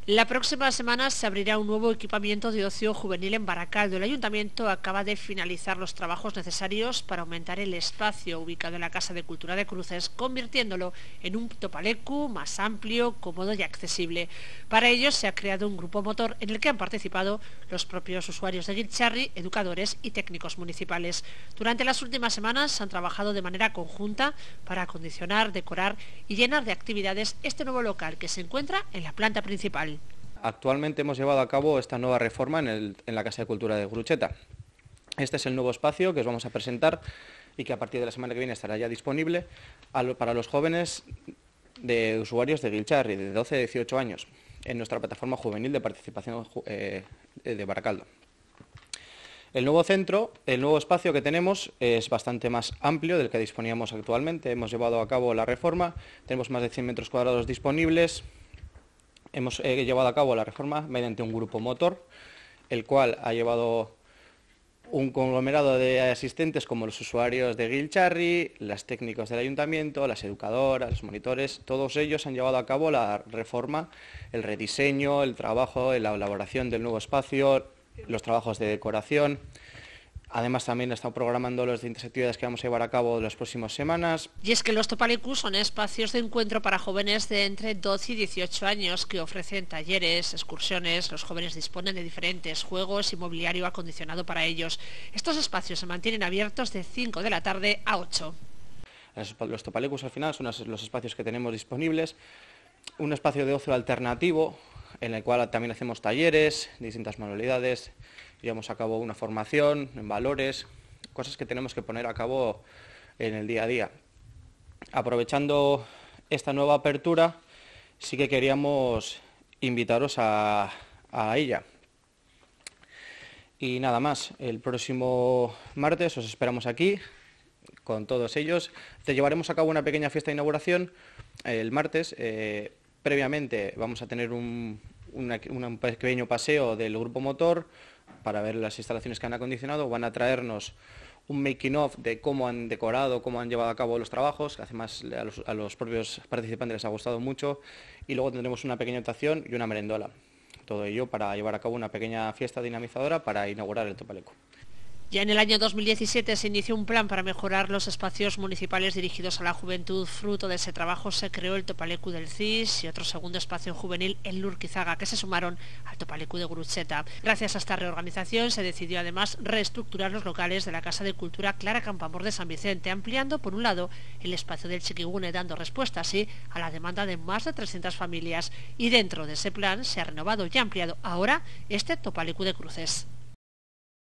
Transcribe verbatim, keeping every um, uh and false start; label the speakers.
Speaker 1: La próxima semana se abrirá un nuevo equipamiento de ocio juvenil en Baracaldo. El Ayuntamiento acaba de finalizar los trabajos necesarios para aumentar el espacio ubicado en la Casa de Cultura de Cruces, convirtiéndolo en un topaleku más amplio, cómodo y accesible. Para ello se ha creado un grupo motor en el que han participado los propios usuarios de Giltxarri, educadores y técnicos municipales. Durante las últimas semanas han trabajado de manera conjunta para acondicionar, decorar y llenar de actividades este nuevo local que se encuentra en la planta principal.
Speaker 2: Actualmente hemos llevado a cabo esta nueva reforma en, el, en la Casa de Cultura de Grucheta. Este es el nuevo espacio que os vamos a presentar y que a partir de la semana que viene estará ya disponible a lo, para los jóvenes de usuarios de Giltxarri, de doce a dieciocho años, en nuestra plataforma juvenil de participación eh, de Baracaldo. El nuevo centro, el nuevo espacio que tenemos es bastante más amplio del que disponíamos actualmente. Hemos llevado a cabo la reforma, tenemos más de cien metros cuadrados disponibles. Hemos eh, llevado a cabo la reforma mediante un grupo motor, el cual ha llevado un conglomerado de asistentes como los usuarios de Giltxarri, los técnicos del ayuntamiento, las educadoras, los monitores. Todos ellos han llevado a cabo la reforma, el rediseño, el trabajo, la elaboración del nuevo espacio, los trabajos de decoración. Además, también estamos programando las distintas actividades que vamos a llevar a cabo en las próximas semanas.
Speaker 1: Y es que los topalekus son espacios de encuentro para jóvenes de entre doce y dieciocho años que ofrecen talleres, excursiones. Los jóvenes disponen de diferentes juegos y mobiliario acondicionado para ellos. Estos espacios se mantienen abiertos de cinco de la tarde a ocho.
Speaker 2: Los topalekus al final son los espacios que tenemos disponibles. Un espacio de ocio alternativo en el cual también hacemos talleres, distintas manualidades. Llevamos a cabo una formación en valores, cosas que tenemos que poner a cabo en el día a día. Aprovechando esta nueva apertura, sí que queríamos invitaros a, a ella. Y nada más, el próximo martes os esperamos aquí con todos ellos. Te llevaremos a cabo una pequeña fiesta de inauguración el martes. Eh, previamente vamos a tener un, una, un pequeño paseo del grupo motor para ver las instalaciones que han acondicionado. Van a traernos un making of de cómo han decorado, cómo han llevado a cabo los trabajos, que además a los, a los propios participantes les ha gustado mucho, y luego tendremos una pequeña actuación y una merendola. Todo ello para llevar a cabo una pequeña fiesta dinamizadora para inaugurar el topaleku.
Speaker 1: Ya en el año dos mil diecisiete se inició un plan para mejorar los espacios municipales dirigidos a la juventud. Fruto de ese trabajo se creó el topaleku del C I S y otro segundo espacio juvenil en Lurquizaga, que se sumaron al topaleku de Grucheta. Gracias a esta reorganización se decidió además reestructurar los locales de la Casa de Cultura Clara Campoamor de San Vicente, ampliando por un lado el espacio del Chiquigune, dando respuesta así a la demanda de más de trescientas familias, y dentro de ese plan se ha renovado y ampliado ahora este topaleku de Cruces.